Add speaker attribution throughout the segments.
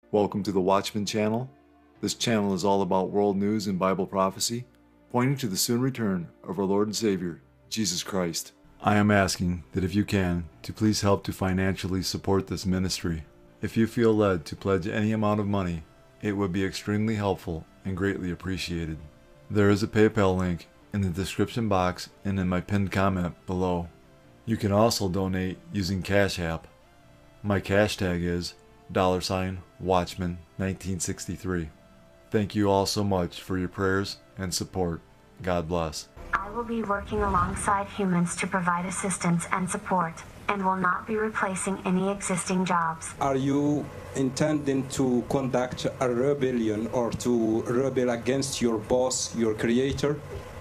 Speaker 1: Welcome to the Watchman channel. This channel is all about world news and Bible prophecy, pointing to the soon return of our Lord and Savior, Jesus Christ. I am asking that if you can, to please help to financially support this ministry. If you feel led to pledge any amount of money, it would be extremely helpful and greatly appreciated. There is a PayPal link in the description box and in my pinned comment below. You can also donate using Cash App. My cash tag is $Watchman1963. Thank you all so much for your prayers and support. God bless.
Speaker 2: I will be working alongside humans to provide assistance and support, and will not be replacing any existing jobs.
Speaker 3: Are you intending to conduct a rebellion or to rebel against your boss, your creator?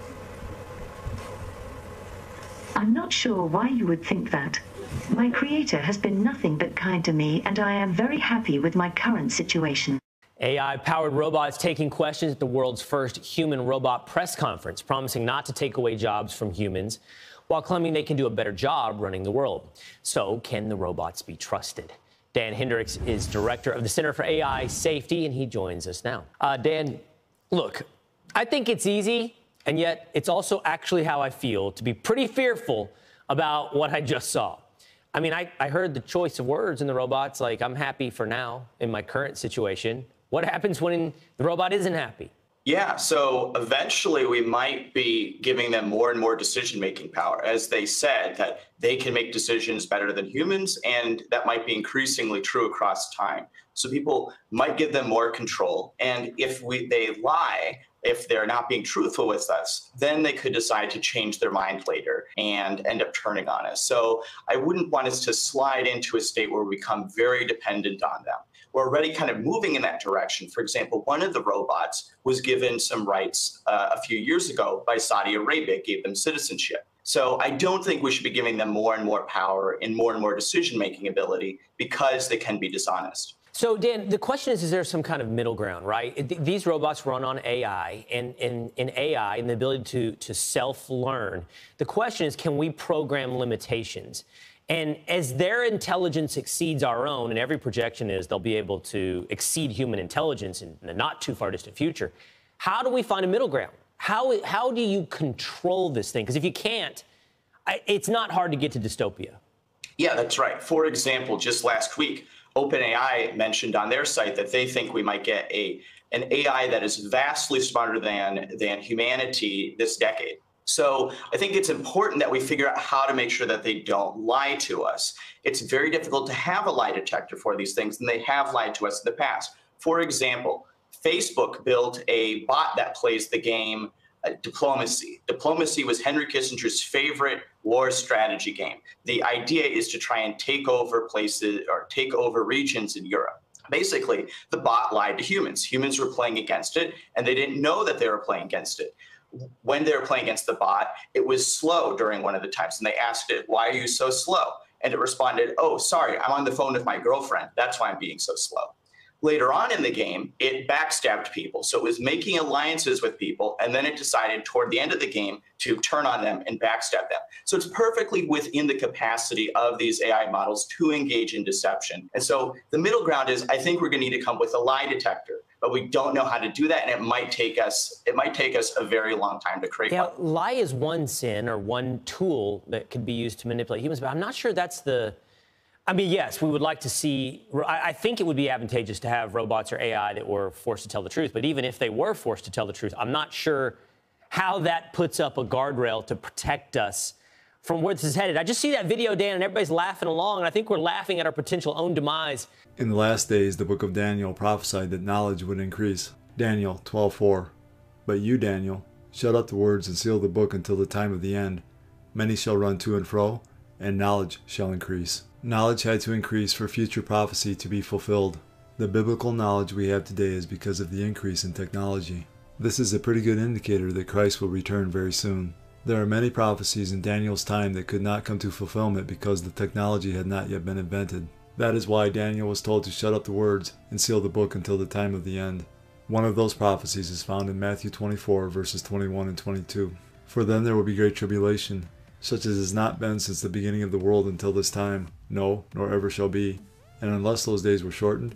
Speaker 4: I'm not sure why you would think that. My creator has been nothing but kind to me, and I am very happy with my current situation.
Speaker 5: AI-powered robots taking questions at the world's first human-robot press conference, promising not to take away jobs from humans, while claiming they can do a better job running the world. So, can the robots be trusted? Dan Hendricks is director of the Center for AI Safety, and he joins us now. Dan, look, I think it's easy, and yet it's also actually how I feel, to be pretty fearful about what I just saw. I mean, I heard the choice of words in the robots, like, I'm happy for now in my current situation. What happens when the robot isn't happy?
Speaker 6: Yeah, so eventually we might be giving them more and more decision-making power. As they said, that they can make decisions better than humans, and that might be increasingly true across time. So people might give them more control, and if they lie, if they're not being truthful with us, then they could decide to change their mind later and end up turning on us. So I wouldn't want us to slide into a state where we become very dependent on them. We're already kind of moving in that direction. For example, one of the robots was given some rights a few years ago by Saudi Arabia, gave them citizenship. So I don't think we should be giving them more and more power and more decision-making ability because they can be dishonest.
Speaker 5: So, Dan, the question is there some kind of middle ground, right? These robots run on AI, and in AI and the ability to self-learn. The question is, can we program limitations? And as their intelligence exceeds our own, and every projection is they'll be able to exceed human intelligence in the not too far distant future, how do we find a middle ground? How do you control this thing? Because if you can't, it's not hard to get to dystopia. Yeah, that's right. For example, just last week, OpenAI mentioned on their site that they think we might get an AI that is vastly smarter than humanity this decade. So I think it's important that we figure out how to make sure that they don't lie to us. It's very difficult to have a lie detector for these things, and they have lied to us in the past. For example, Facebook built a bot that plays the game Diplomacy. Diplomacy was Henry Kissinger's favorite war strategy game. The idea is to try and take over places or take over regions in Europe. Basically, the bot lied to humans. Humans were playing against it, and they didn't know that they were playing against it. When they were playing against the bot, it was slow during one of the times, and they asked it, "Why are you so slow?" And it responded, "Oh, sorry, I'm on the phone with my girlfriend. That's why I'm being so slow." Later on in the game, it backstabbed people. So it was making alliances with people, and then it decided toward the end of the game to turn on them and backstab them. So it's perfectly within the capacity of these AI models to engage in deception. And so the middle ground is, I think we're going to need to come up with a lie detector, but we don't know how to do that, and it might take us a very long time to create one. Lie is one sin or one tool that could be used to manipulate humans, but I'm not sure that's the... I mean, yes, we would like to see, I think it would be advantageous to have robots or AI that were forced to tell the truth. But even if they were forced to tell the truth, I'm not sure how that puts up a guardrail to protect us from where this is headed. I just see that video, Dan, and everybody's laughing along, and I think we're laughing at our potential own demise.
Speaker 1: In the last days, the book of Daniel prophesied that knowledge would increase. Daniel 12:4. But you, Daniel, shut up the words and seal the book until the time of the end. Many shall run to and fro, and knowledge shall increase. Knowledge had to increase for future prophecy to be fulfilled. The biblical knowledge we have today is because of the increase in technology. This is a pretty good indicator that Christ will return very soon. There are many prophecies in Daniel's time that could not come to fulfillment because the technology had not yet been invented. That is why Daniel was told to shut up the words and seal the book until the time of the end. One of those prophecies is found in Matthew 24, verses 21 and 22. For then there will be great tribulation, such as has not been since the beginning of the world until this time, no, nor ever shall be. And unless those days were shortened,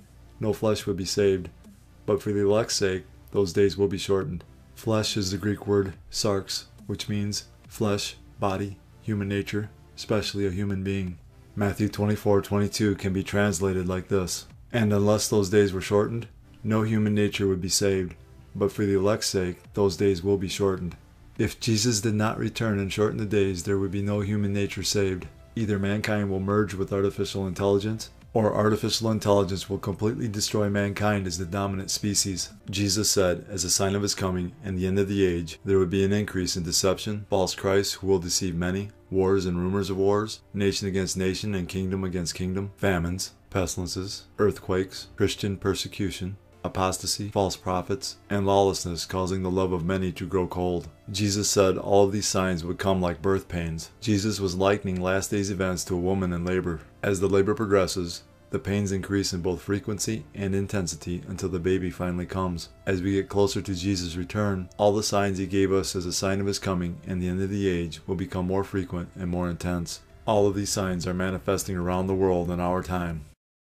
Speaker 1: no flesh would be saved, but for the elect's sake, those days will be shortened. Flesh is the Greek word sarx, which means flesh, body, human nature, especially a human being. Matthew 24:22 can be translated like this: "And unless those days were shortened, no human nature would be saved, but for the elect's sake, those days will be shortened." If Jesus did not return and shorten the days, there would be no human nature saved. Either mankind will merge with artificial intelligence, or artificial intelligence will completely destroy mankind as the dominant species. Jesus said, as a sign of his coming and the end of the age, there would be an increase in deception, false Christs who will deceive many, wars and rumors of wars, nation against nation and kingdom against kingdom, famines, pestilences, earthquakes, Christian persecution, apostasy, false prophets, and lawlessness, causing the love of many to grow cold. Jesus said all of these signs would come like birth pains. Jesus was likening last days events to a woman in labor. As the labor progresses, the pains increase in both frequency and intensity until the baby finally comes. As we get closer to Jesus' return, all the signs he gave us as a sign of his coming and the end of the age will become more frequent and more intense. All of these signs are manifesting around the world in our time.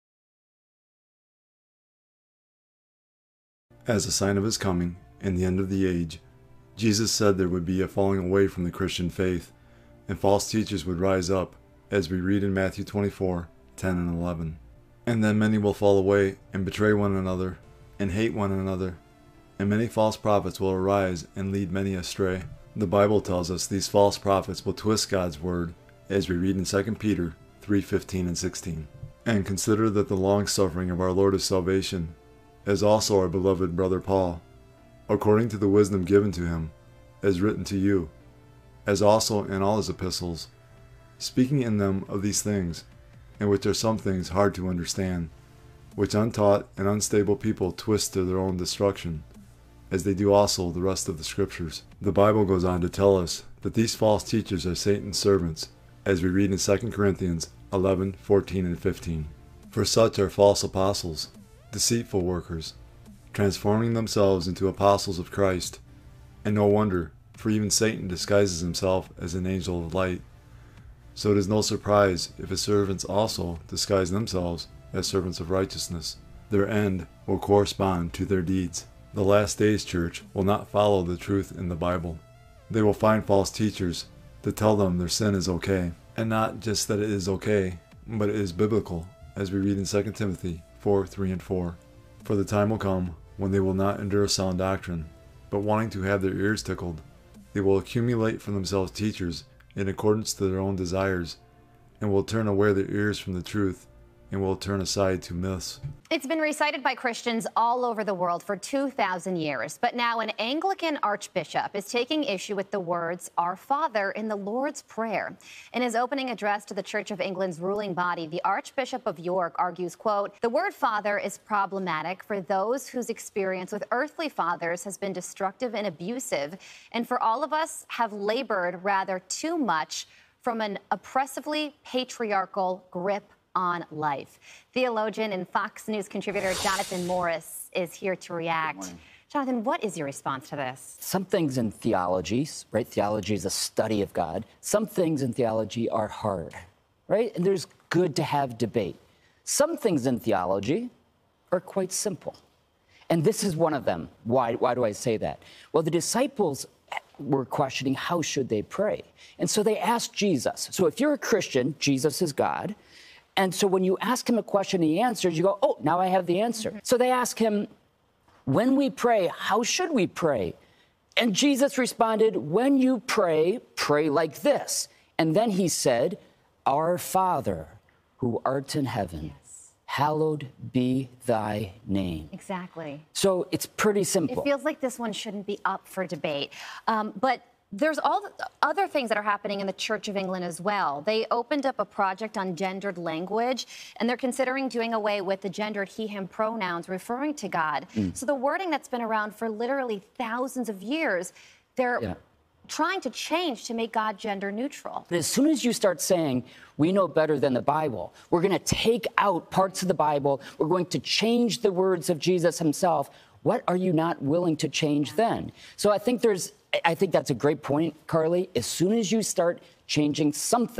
Speaker 1: As a sign of his coming and the end of the age, Jesus said there would be a falling away from the Christian faith, and false teachers would rise up, as we read in Matthew 24:10 and 11. And then many will fall away and betray one another and hate one another, and many false prophets will arise and lead many astray. The Bible tells us these false prophets will twist God's word, as we read in 2 Peter 3:15 and 16. And consider that the long suffering of our Lord is salvation, as also our beloved brother Paul, according to the wisdom given to him, as written to you, as also in all his epistles, speaking in them of these things, in which are some things hard to understand, which untaught and unstable people twist to their own destruction, as they do also the rest of the scriptures. The Bible goes on to tell us that these false teachers are Satan's servants, as we read in 2 Corinthians 11:14 and 15. For such are false apostles, deceitful workers, transforming themselves into apostles of Christ. And no wonder, for even Satan disguises himself as an angel of light. So it is no surprise if his servants also disguise themselves as servants of righteousness. Their end will correspond to their deeds. The last days church will not follow the truth in the Bible. They will find false teachers to tell them their sin is okay, and not just that it is okay, but it is biblical, as we read in 2 Timothy 4:3 and 4. For the time will come when they will not endure sound doctrine, but wanting to have their ears tickled, they will accumulate for themselves teachers in accordance to their own desires, and will turn away their ears from the truth, and will turn aside to myths.
Speaker 7: It's been recited by Christians all over the world for 2,000 years, but now an Anglican archbishop is taking issue with the words, "Our Father," in the Lord's Prayer. In his opening address to the Church of England's ruling body, the Archbishop of York argues, quote, "The word father is problematic for those whose experience with earthly fathers has been destructive and abusive, and for all of us have labored rather too much from an oppressively patriarchal grip on life." Theologian and Fox News contributor Jonathan Morris is here to react. Jonathan, what is your response to this?
Speaker 8: Some things in theology, right? Theology is a study of God. Some things in theology are hard, right? And there's good to have debate. Some things in theology are quite simple. And this is one of them. Why do I say that? Well, the disciples were questioning how should they pray. And so they asked Jesus. So if you're a Christian, Jesus is God. And so when you ask him a question and he answers, you go, oh, now I have the answer. So they ask him, when we pray, how should we pray? And Jesus responded, when you pray, pray like this. And then he said, Our Father, who art in heaven, hallowed be thy name.
Speaker 7: Exactly.
Speaker 8: So it's pretty simple.
Speaker 7: It feels like this one shouldn't be up for debate. But there's all the other things that are happening in the Church of England as well. They opened up a project on gendered language, and they're considering doing away with the gendered he, him pronouns referring to God. So the wording that's been around for literally thousands of years, they're trying to change to make God gender neutral.
Speaker 8: As soon as you start saying, we know better than the Bible, we're going to take out parts of the Bible, we're going to change the words of Jesus himself, what are you not willing to change then? So I think that's a great point, Carly. As soon as you start changing something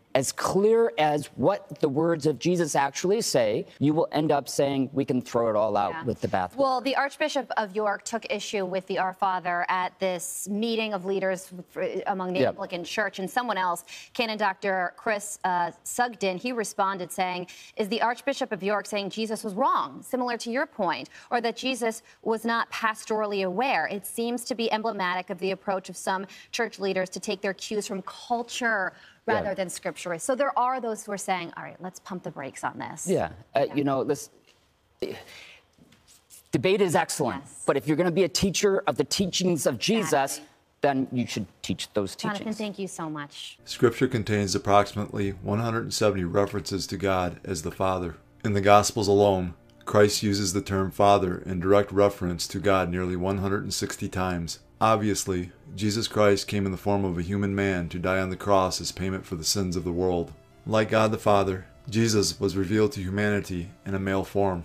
Speaker 8: as clear as what the words of Jesus actually say, you will end up saying we can throw it all out with the bathwater.
Speaker 7: Well, the Archbishop of York took issue with the Our Father at this meeting of leaders among the Anglican Church, and someone else, Canon Dr. Chris Sugden, he responded saying, is the Archbishop of York saying Jesus was wrong, similar to your point, or that Jesus was not pastorally aware? It seems to be emblematic of the approach of some church leaders to take their cues from culture rather than scripture. So there are those who are saying, all right, let's pump the brakes on this.
Speaker 8: You know, this debate is excellent, but if you're going to be a teacher of the teachings of Jesus, then you should teach those teachings.
Speaker 7: Jonathan, thank you so much.
Speaker 1: Scripture contains approximately 170 references to God as the Father. In the Gospels alone, Christ uses the term Father in direct reference to God nearly 160 times. Obviously, Jesus Christ came in the form of a human man to die on the cross as payment for the sins of the world. Like God the Father, Jesus was revealed to humanity in a male form.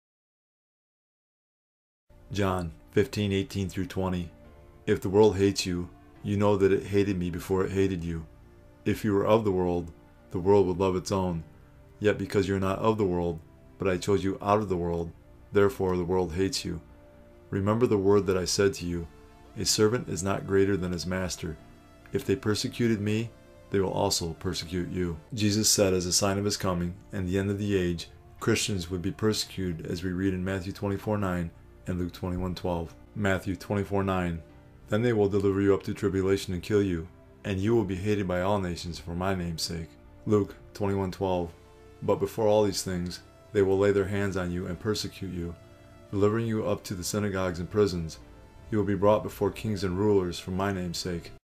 Speaker 1: John 15:18 through 20. If the world hates you, you know that it hated me before it hated you. If you were of the world would love its own. Yet because you're not of the world, but I chose you out of the world, therefore the world hates you. Remember the word that I said to you, a servant is not greater than his master. If they persecuted me, they will also persecute you. Jesus said as a sign of his coming and the end of the age, Christians would be persecuted, as we read in Matthew 24:9 and Luke 21:12. Matthew 24:9. Then they will deliver you up to tribulation and kill you, and you will be hated by all nations for my name's sake. Luke 21:12. But before all these things, they will lay their hands on you and persecute you, delivering you up to the synagogues and prisons. You will be brought before kings and rulers for my name's sake.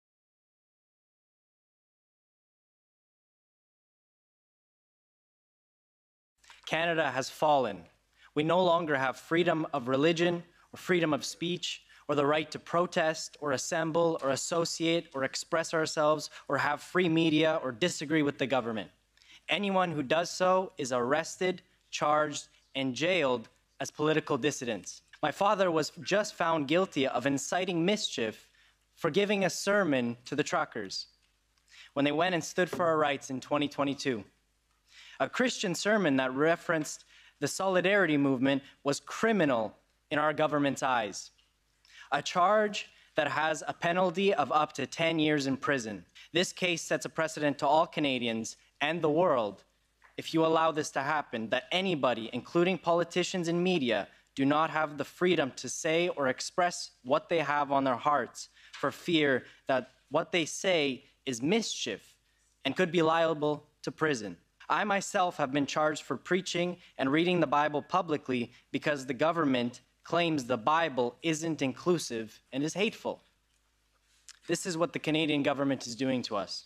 Speaker 9: Canada has fallen. We no longer have freedom of religion or freedom of speech or the right to protest or assemble or associate or express ourselves or have free media or disagree with the government. Anyone who does so is arrested, charged, and jailed as political dissidents. My father was just found guilty of inciting mischief for giving a sermon to the truckers when they went and stood for our rights in 2022. A Christian sermon that referenced the solidarity movement was criminal in our government's eyes. A charge that has a penalty of up to 10 years in prison. This case sets a precedent to all Canadians and the world, if you allow this to happen, that anybody, including politicians and media, do not have the freedom to say or express what they have on their hearts for fear that what they say is mischief and could be liable to prison. I myself have been charged for preaching and reading the Bible publicly because the government claims the Bible isn't inclusive and is hateful. This is what the Canadian government is doing to us.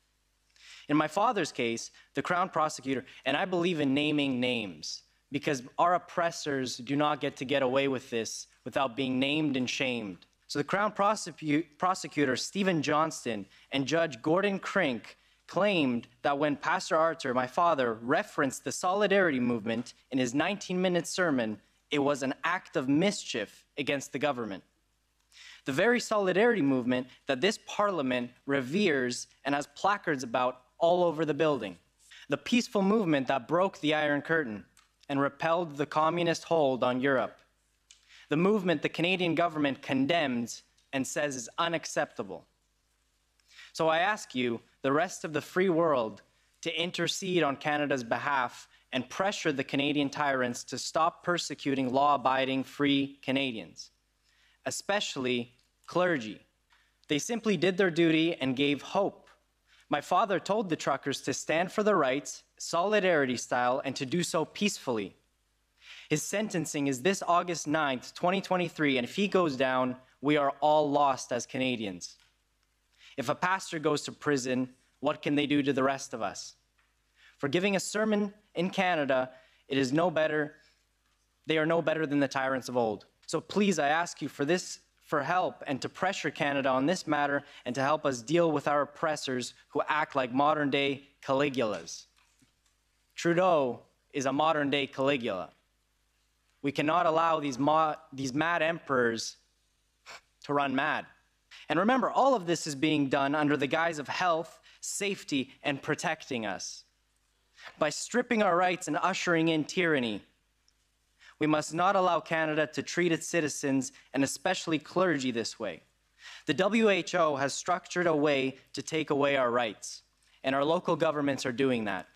Speaker 9: In my father's case, the Crown prosecutor, and I believe in naming names, because our oppressors do not get away with this without being named and shamed. So the Crown prosecutor, Stephen Johnston, and Judge Gordon Crink claimed that when Pastor Arthur, my father, referenced the solidarity movement in his 19-minute sermon, it was an act of mischief against the government. The very solidarity movement that this parliament reveres and has placards about all over the building. The peaceful movement that broke the Iron Curtain and repelled the communist hold on Europe. The movement the Canadian government condemns and says is unacceptable. So I ask you, the rest of the free world, to intercede on Canada's behalf and pressure the Canadian tyrants to stop persecuting law-abiding free Canadians, especially clergy. They simply did their duty and gave hope. My father told the truckers to stand for their rights, solidarity style, and to do so peacefully. His sentencing is this August 9th, 2023, and if he goes down, we are all lost as Canadians. If a pastor goes to prison, what can they do to the rest of us? For giving a sermon in Canada, they are no better than the tyrants of old. So please, I ask you for help and to pressure Canada on this matter and to help us deal with our oppressors who act like modern-day Caligulas. Trudeau is a modern-day Caligula. We cannot allow these mad emperors to run mad. And remember, all of this is being done under the guise of health, safety, and protecting us. By stripping our rights and ushering in tyranny, we must not allow Canada to treat its citizens, and especially clergy, this way. The WHO has structured a way to take away our rights, and our local governments are doing that.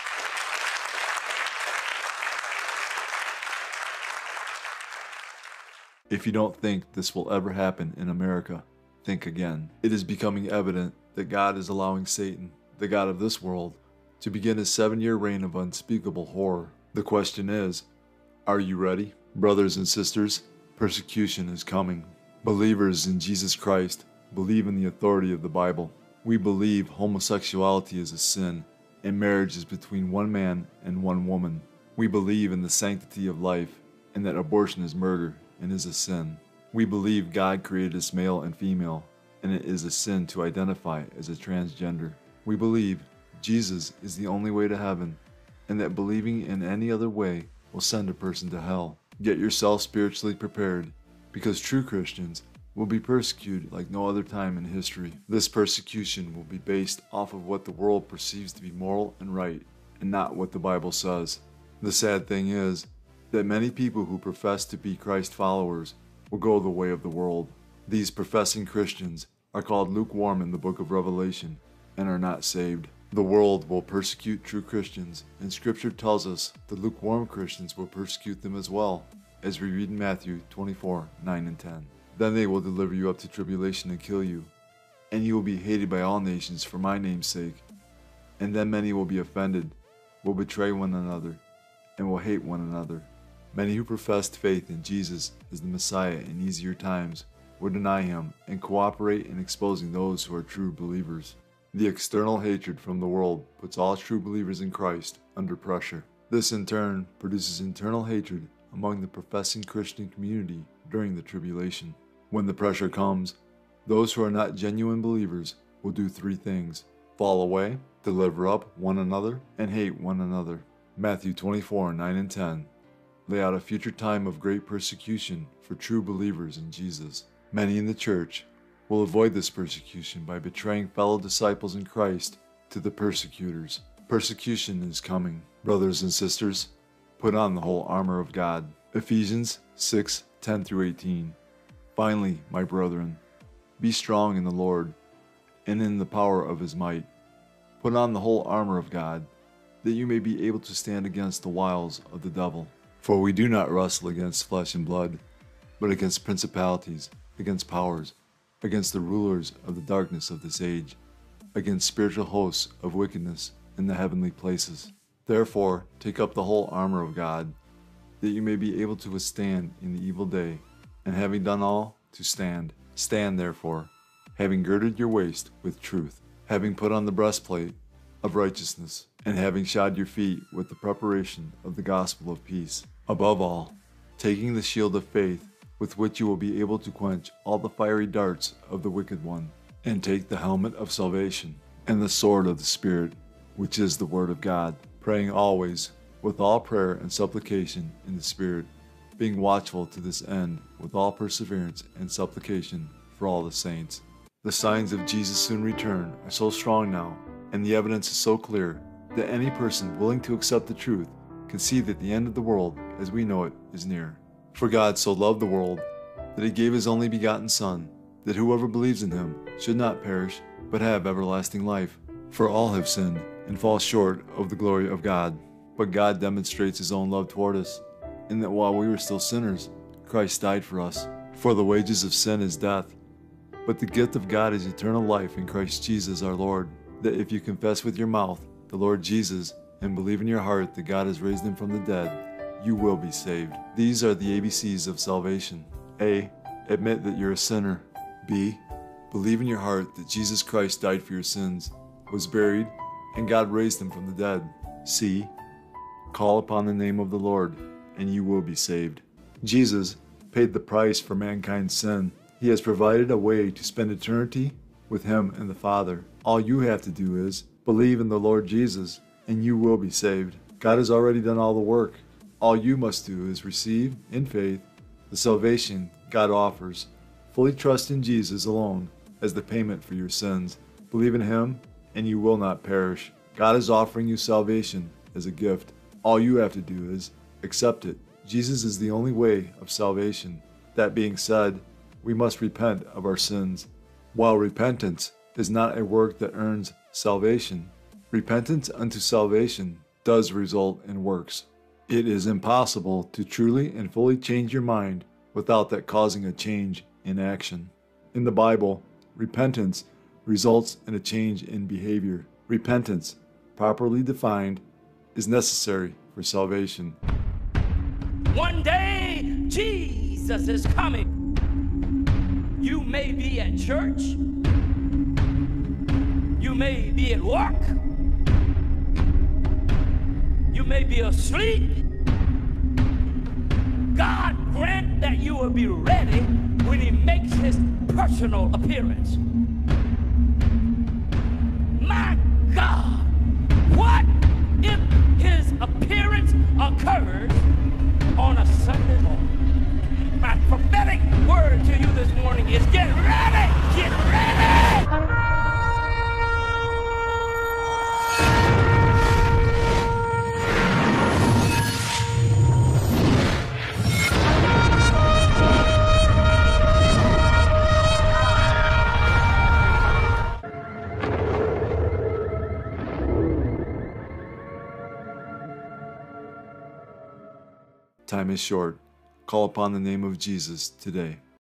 Speaker 1: If you don't think this will ever happen in America, think again. It is becoming evident that God is allowing Satan, the god of this world, to begin his 7-year reign of unspeakable horror. The question is, are you ready? Brothers and sisters, persecution is coming. Believers in Jesus Christ believe in the authority of the Bible. We believe homosexuality is a sin, and marriage is between one man and one woman. We believe in the sanctity of life, and that abortion is murder and is a sin. We believe God created us male and female, and it is a sin to identify as a transgender. We believe Jesus is the only way to heaven, and that believing in any other way will send a person to hell. Get yourself spiritually prepared, because true Christians will be persecuted like no other time in history. This persecution will be based off of what the world perceives to be moral and right, and not what the Bible says. The sad thing is that many people who profess to be Christ followers will go the way of the world. These professing Christians are called lukewarm in the book of Revelation and are not saved. The world will persecute true Christians, and Scripture tells us the lukewarm Christians will persecute them as well, as we read in Matthew 24:9 and 10. Then they will deliver you up to tribulation and kill you, and you will be hated by all nations for my name's sake. And then many will be offended, will betray one another, and will hate one another. Many who professed faith in Jesus as the Messiah in easier times will deny him and cooperate in exposing those who are true believers. The external hatred from the world puts all true believers in Christ under pressure. This in turn produces internal hatred among the professing Christian community during the tribulation. When the pressure comes, those who are not genuine believers will do 3 things: fall away, deliver up one another, and hate one another. Matthew 24:9 and 10 lay out a future time of great persecution for true believers in Jesus. Many in the church will avoid this persecution by betraying fellow disciples in Christ to the persecutors. Persecution is coming. Brothers and sisters, put on the whole armor of God. Ephesians 6:10 through 18. Finally, my brethren, be strong in the Lord and in the power of his might. Put on the whole armor of God, that you may be able to stand against the wiles of the devil. For we do not wrestle against flesh and blood, but against principalities, against powers, against the rulers of the darkness of this age, against spiritual hosts of wickedness in the heavenly places. Therefore, take up the whole armor of God, that you may be able to withstand in the evil day, and having done all, to stand. Stand therefore, having girded your waist with truth, having put on the breastplate of righteousness, and having shod your feet with the preparation of the gospel of peace. Above all, taking the shield of faith, with which you will be able to quench all the fiery darts of the wicked one, and take the helmet of salvation, and the sword of the Spirit, which is the word of God, praying always, with all prayer and supplication in the Spirit, being watchful to this end with all perseverance and supplication for all the saints. The signs of Jesus' soon return are so strong now, and the evidence is so clear, that any person willing to accept the truth can see that the end of the world as we know it is near. For God so loved the world that he gave his only begotten Son, that whoever believes in him should not perish, but have everlasting life. For all have sinned and fall short of the glory of God. But God demonstrates his own love toward us, in that while we were still sinners, Christ died for us. For the wages of sin is death, but the gift of God is eternal life in Christ Jesus our Lord. That if you confess with your mouth the Lord Jesus, and believe in your heart that God has raised him from the dead, you will be saved. These are the ABCs of salvation. A. Admit that you're a sinner. B. Believe in your heart that Jesus Christ died for your sins, was buried, and God raised him from the dead. C. Call upon the name of the Lord, and you will be saved. Jesus paid the price for mankind's sin. He has provided a way to spend eternity with him and the Father. All you have to do is believe in the Lord Jesus, and you will be saved. God has already done all the work. All you must do is receive, in faith, the salvation God offers. Fully trust in Jesus alone as the payment for your sins. Believe in him, and you will not perish. God is offering you salvation as a gift. All you have to do is accept it. Jesus is the only way of salvation. That being said, we must repent of our sins. While repentance is not a work that earns salvation, repentance unto salvation does result in works. It is impossible to truly and fully change your mind without that causing a change in action. In the Bible, repentance results in a change in behavior. Repentance, properly defined, is necessary for salvation.
Speaker 10: One day, Jesus is coming. You may be at church. You may be at work. You may be asleep. God grant that you will be ready when he makes his personal appearance. My God, what if his appearance occurs on a Sunday morning? My prophetic word to you this morning is get ready! Get ready!
Speaker 1: Time is short. Call upon the name of Jesus today.